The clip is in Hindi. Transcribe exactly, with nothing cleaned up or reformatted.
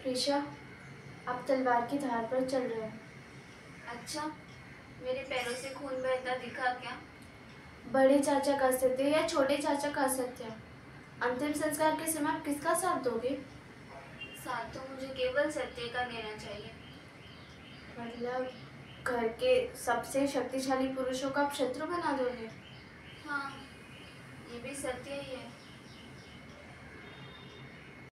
प्रीशा, आप तलवार की धार पर चल रहे हैं। अच्छा, मेरे पैरों से खून बहता दिखा क्या? बड़े चाचा कर सकते हैं या छोटे चाचा कर सकते हैं। अंतिम संस्कार के समय आप किसका साथ दोगे? साथ तो मुझे केवल सत्य का देना चाहिए। मतलब घर के सबसे शक्तिशाली पुरुषों को आप शत्रु बना दोगे? हाँ, ये भी सत्य ही है।